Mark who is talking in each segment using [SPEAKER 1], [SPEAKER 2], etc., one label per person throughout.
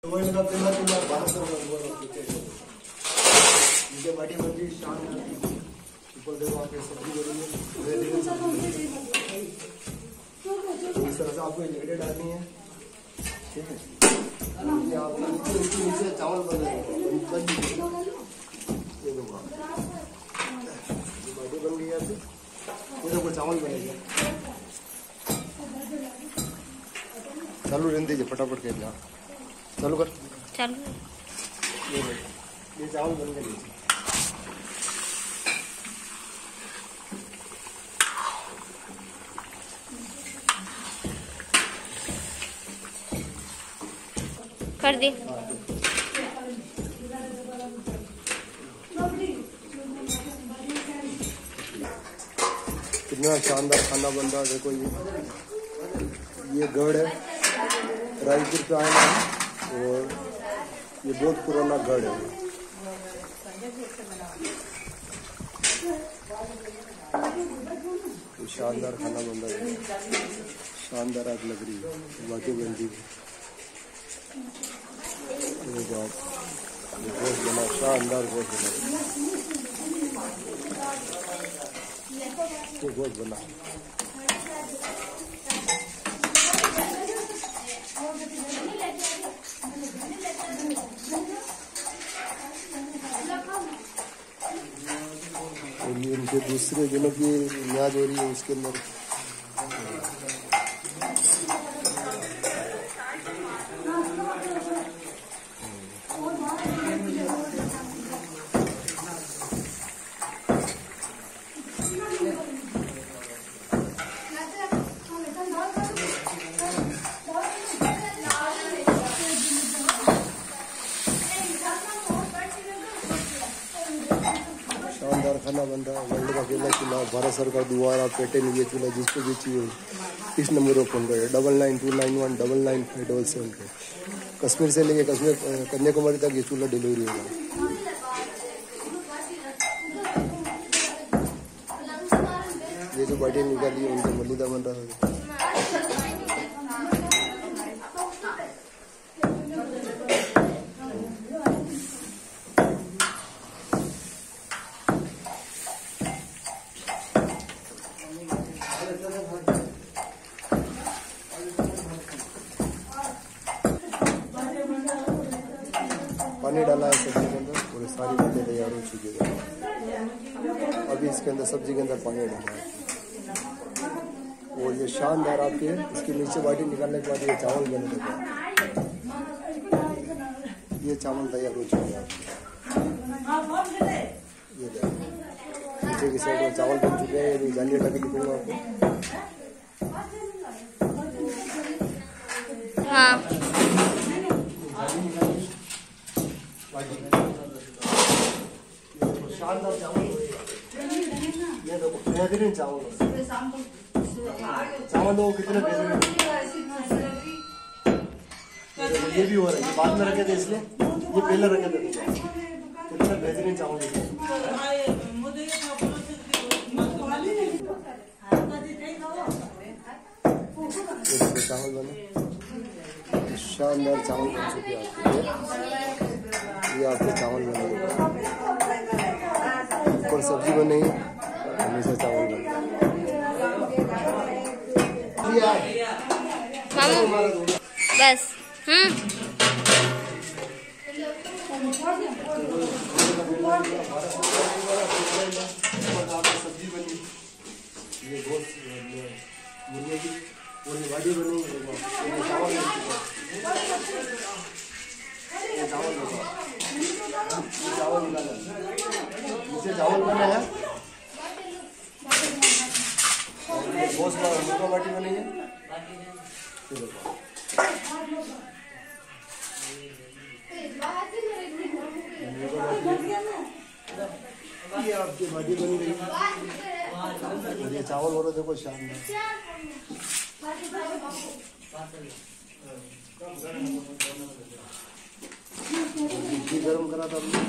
[SPEAKER 1] वही लगा पहला तो 1200 नीचे बाटी बन शाम ऊपर देखो आपके सब्जी बनी है। इस तरह से आपको इन्ग्रीडियंट डालनी है, ठीक है। आप नीचे चावल बन रहे हैं, ये देखो बाटी बन गई है। ये देखो चावल बनेगा, चालू रहने दीजिए, फटाफट कर दिया, चालू कर, चालू। ये चावल बन गए,
[SPEAKER 2] कर दे।
[SPEAKER 1] कितना शानदार खाना बन रहा है, देखो ये गढ़ है, रायपुर पे आए हैं और ये बहुत पुराना गढ़ है। तो शानदार खाना बन रहा है, शानदार आग लग रही है, बाटी बन रही है। बहुत बना, शानदार बहुत बना, बहुत बना। और ये उनके दूसरे दिनों की याद हो रही है उसके अंदर। शानदार खाना बन रहा है, वर्ल्ड का पहला चूल्हा, भारत सरकार द्वारा पेटेंट ये चूल्हा, जिसको भी चाहिए इस नंबर पर फोन करें 9929199577 पे। कश्मीर से लेके कन्याकुमारी तक ये चूल्हा डिलीवरी होगा। ये जो बाटी निकाली है उनका मलिदा बन रहा है। पानी डाला है सब्जी के अंदर और सारी बातें तैयार हो चुकी है। अभी इसके अंदर सब्जी के अंदर पानी डाला है और ये शानदार आपके इसके नीचे बाटी निकालने के बाद ये चावल बने लगे। ये चावल तैयार हो चुके हैं। ये नीचे की साइड में चावल बन चुके हैं। ये जाली लगा के दिखाऊंगा आपको।
[SPEAKER 2] हाँ
[SPEAKER 1] शानदार चावल, ये देखो बेहतरीन चावल, चावल देखो कितने बेहतरीन। ये भी हो रहा है, ये बाद में रखे थे इसलिए, ये पहले रखे थे, कितने बेहतरीन चावल। चावल बने, शानदार चावल बन चुके हैं आपके। ये आपके चावल बने, ऊपर सब्जी बनेगी, हमेशा चावल बने।
[SPEAKER 2] बस
[SPEAKER 1] सब्जी बनी, ये गोश्त मुर्गे की और ये बाटी बनी, चावल चावल निकाला, नीचे चावल बने हैं, गोश्त मुर्गा बाटी बनी है। ये आपकी बाटी बनी रही और ये चावल हो रहा देखो शानदार। घी गरम करा था हमने,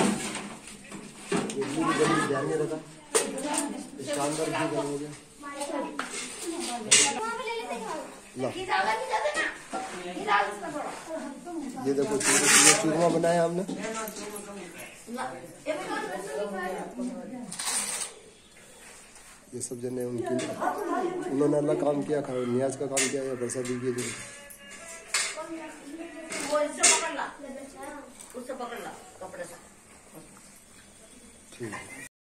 [SPEAKER 1] इडली भी गरम ध्यान में रखा, शानदार घी गरम हो गया। ला ये देखो ये चूरमा बनाया हमने। ये सब जने उन्होंने अलग काम किया, नियाज का काम किया या बरसा दी किया। ठीक है।